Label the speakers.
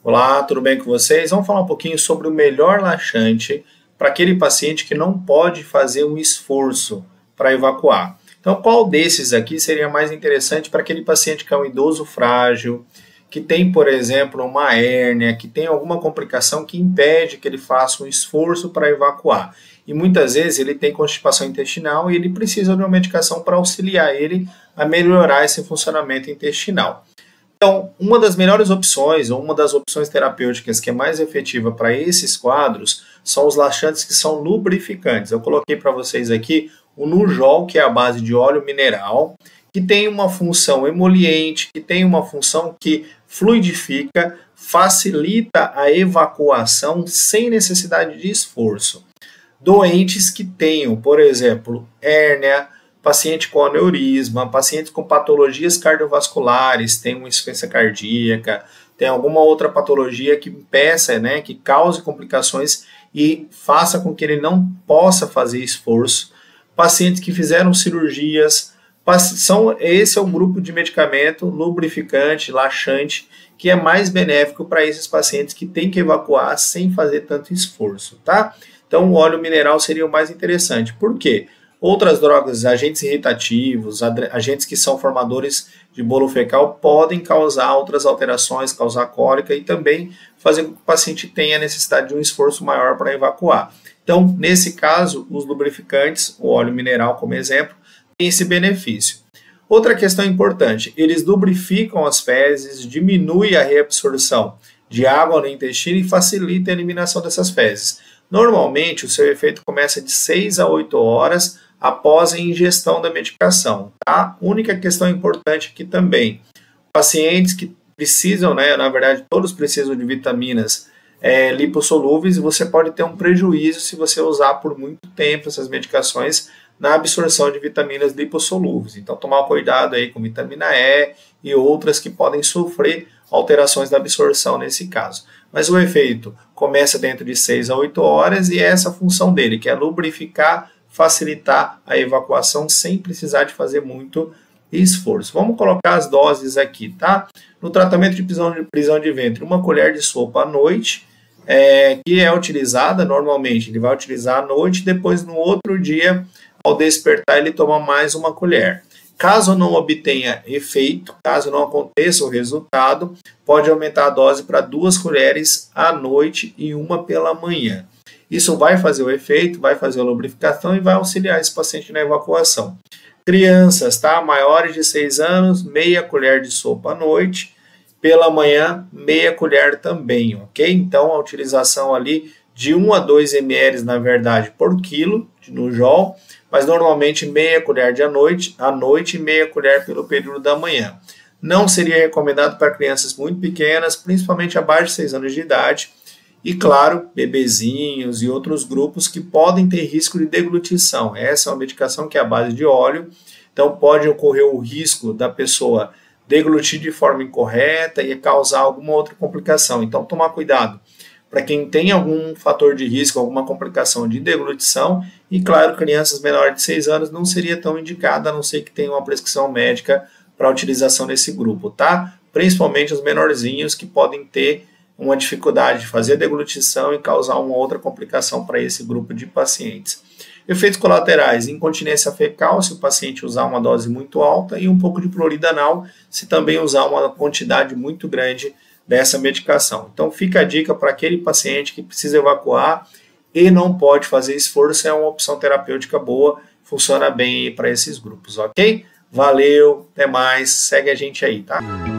Speaker 1: Olá, tudo bem com vocês? Vamos falar um pouquinho sobre o melhor laxante para aquele paciente que não pode fazer um esforço para evacuar. Então, qual desses aqui seria mais interessante para aquele paciente que é um idoso frágil, que tem, por exemplo, uma hérnia, que tem alguma complicação que impede que ele faça um esforço para evacuar. E muitas vezes ele tem constipação intestinal e ele precisa de uma medicação para auxiliar ele a melhorar esse funcionamento intestinal. Então, uma das melhores opções, ou uma das opções terapêuticas que é mais efetiva para esses quadros, são os laxantes que são lubrificantes. Eu coloquei para vocês aqui o Nujol, que é a base de óleo mineral, que tem uma função emoliente, que tem uma função que fluidifica, facilita a evacuação sem necessidade de esforço. Doentes que tenham, por exemplo, hérnia, paciente com aneurisma, pacientes com patologias cardiovasculares, tem uma insuficiência cardíaca, tem alguma outra patologia que impeça, que cause complicações e faça com que ele não possa fazer esforço. Pacientes que fizeram cirurgias, esse é o grupo de medicamento lubrificante, laxante, que é mais benéfico para esses pacientes que têm que evacuar sem fazer tanto esforço, tá? Então o óleo mineral seria o mais interessante. Por quê? Outras drogas, agentes irritativos, agentes que são formadores de bolo fecal podem causar outras alterações, causar cólica e também fazer com que o paciente tenha necessidade de um esforço maior para evacuar. Então, nesse caso, os lubrificantes, o óleo mineral como exemplo, tem esse benefício. Outra questão importante, eles lubrificam as fezes, diminuem a reabsorção de água no intestino e facilita a eliminação dessas fezes. Normalmente, o seu efeito começa de 6 a 8 horas após a ingestão da medicação. A única questão importante aqui também, pacientes que precisam, na verdade todos precisam de vitaminas lipossolúveis, você pode ter um prejuízo se você usar por muito tempo essas medicações na absorção de vitaminas lipossolúveis. Então tomar cuidado aí com vitamina E e outras que podem sofrer alterações da absorção nesse caso. Mas o efeito começa dentro de 6 a 8 horas e é essa a função dele, que é lubrificar, facilitar a evacuação sem precisar de fazer muito esforço. Vamos colocar as doses aqui, tá? No tratamento de prisão de ventre, 1 colher de sopa à noite, que é utilizada normalmente, ele vai utilizar à noite, depois no outro dia, ao despertar, ele toma mais 1 colher. Caso não obtenha efeito, caso não aconteça o resultado, pode aumentar a dose para 2 colheres à noite e 1 pela manhã. Isso vai fazer o efeito, vai fazer a lubrificação e vai auxiliar esse paciente na evacuação. Crianças, tá? Maiores de 6 anos, meia colher de sopa à noite, pela manhã, meia colher também, ok? Então, a utilização ali de 1 a 2 ml, na verdade, por quilo de Nujol, mas normalmente meia colher à noite e meia colher pelo período da manhã. Não seria recomendado para crianças muito pequenas, principalmente abaixo de 6 anos de idade, e claro, bebezinhos e outros grupos que podem ter risco de deglutição. Essa é uma medicação que é a base de óleo, então pode ocorrer o risco da pessoa deglutir de forma incorreta e causar alguma outra complicação. Então tomar cuidado para quem tem algum fator de risco, alguma complicação de deglutição, e claro, crianças menores de 6 anos não seria tão indicada, a não ser que tenha uma prescrição médica para utilização nesse grupo, tá? Principalmente os menorzinhos que podem ter uma dificuldade de fazer deglutição e causar uma outra complicação para esse grupo de pacientes. Efeitos colaterais, incontinência fecal, se o paciente usar uma dose muito alta, e um pouco de clorido anal, se também usar uma quantidade muito grande dessa medicação. Então fica a dica para aquele paciente que precisa evacuar e não pode fazer esforço, é uma opção terapêutica boa, funciona bem para esses grupos, ok? Valeu, até mais, segue a gente aí, tá?